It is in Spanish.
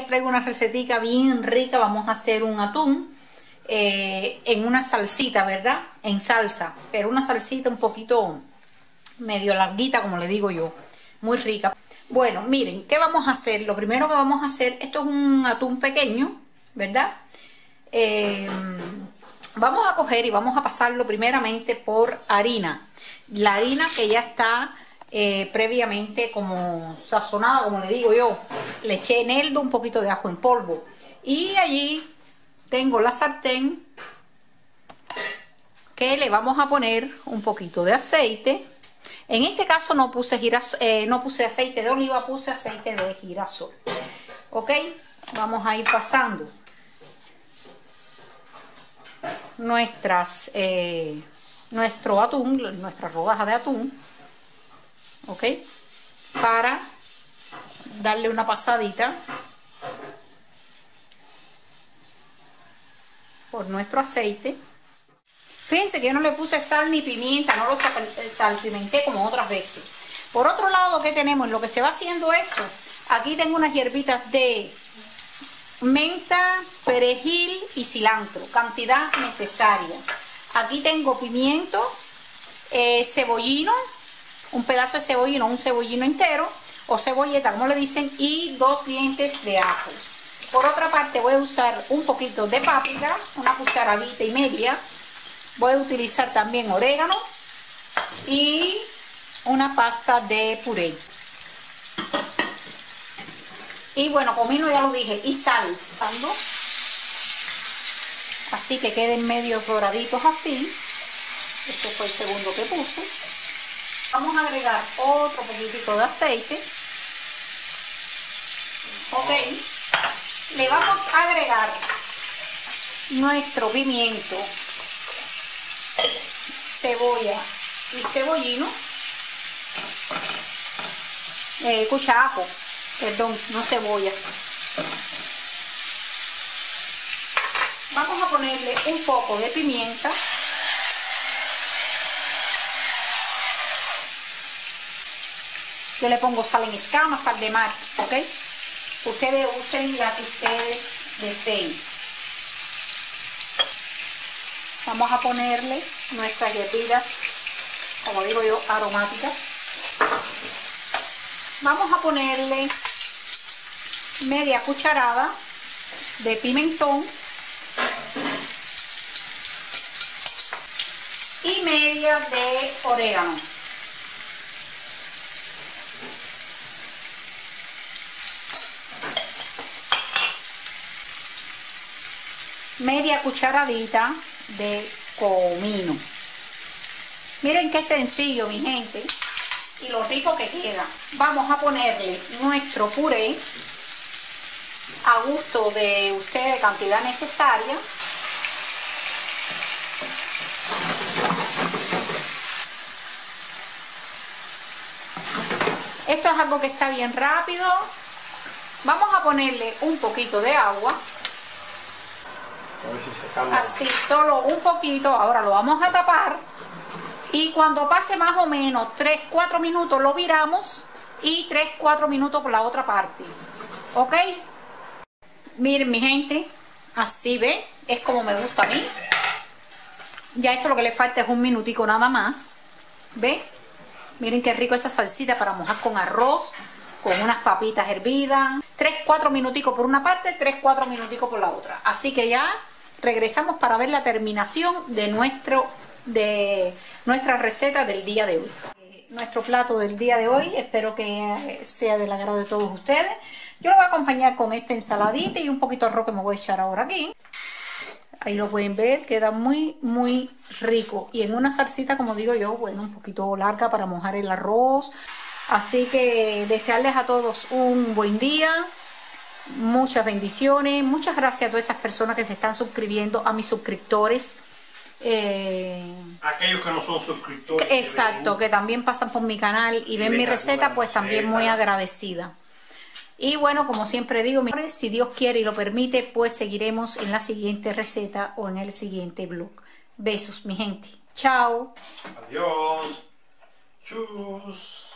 traigo una recetica bien rica. Vamos a hacer un atún en una salsita, ¿verdad? En salsa, pero una salsita un poquito medio larguita, como le digo yo, muy rica. Bueno, miren, ¿qué vamos a hacer? Lo primero que vamos a hacer, esto es un atún pequeño, ¿verdad? Vamos a coger y vamos a pasarlo primeramente por harina. La harina que ya está previamente como sazonada, como le digo yo. Le eché eneldo, un poquito de ajo en polvo. Y allí tengo la sartén que le vamos a poner un poquito de aceite. En este caso no puse aceite de oliva, puse aceite de girasol. ¿Ok? Vamos a ir pasando nuestro atún, nuestra rodaja de atún, ¿ok? Para darle una pasadita por nuestro aceite. Fíjense que yo no le puse sal ni pimienta, no lo salpimenté como otras veces. Por otro lado, ¿qué tenemos? En lo que se va haciendo eso, aquí tengo unas hierbitas de menta, perejil y cilantro, cantidad necesaria. Aquí tengo pimiento, cebollino, un pedazo de cebollino, un cebollino entero, o cebolleta, como le dicen, y 2 dientes de ajo. Por otra parte voy a usar un poquito de páprica, una cucharadita y media. Voy a utilizar también orégano y una pasta de puré. Y bueno, comino ya lo dije, y sal. Así que queden medio doraditos así. Este fue el segundo que puse. Vamos a agregar otro poquitito de aceite. Ok. Le vamos a agregar nuestro pimiento, cebolla y cebollino. Ajo, perdón, no cebolla. Vamos a ponerle un poco de pimienta. Yo le pongo sal en escama, sal de mar, ¿ok? Ustedes usen la que ustedes deseen. Vamos a ponerle nuestras hierbitas, como digo yo, aromáticas. Vamos a ponerle media cucharada de pimentón y media de orégano. Media cucharadita de comino. Miren qué sencillo, mi gente, y lo rico que queda. Vamos a ponerle nuestro puré a gusto de ustedes, cantidad necesaria. Esto es algo que está bien rápido. Vamos a ponerle un poquito de agua. Así, solo un poquito. Ahora lo vamos a tapar y cuando pase más o menos 3-4 minutos lo viramos y 3-4 minutos por la otra parte. ¿Ok? Miren, mi gente, así ve, es como me gusta a mí. Ya esto lo que le falta es un minutico nada más. ¿Ve? Miren qué rico esa salsita para mojar con arroz, con unas papitas hervidas. 3-4 minuticos por una parte, 3-4 minuticos por la otra. Así que ya regresamos para ver la terminación de nuestra receta del día de hoy. Nuestro plato del día de hoy, espero que sea del agrado de todos ustedes. Yo lo voy a acompañar con esta ensaladita y un poquito de arroz que me voy a echar ahora aquí. Ahí lo pueden ver, queda muy muy rico. Y en una salsita, como digo yo, bueno, un poquito larga para mojar el arroz. Así que desearles a todos un buen día. Muchas bendiciones, muchas gracias a todas esas personas que se están suscribiendo, a mis suscriptores. Aquellos que no son suscriptores. Exacto, que también pasan por mi canal y ven mi receta, pues también muy agradecida. Y bueno, como siempre digo, si Dios quiere y lo permite, pues seguiremos en la siguiente receta o en el siguiente vlog. Besos, mi gente. Chao. Adiós. Chus.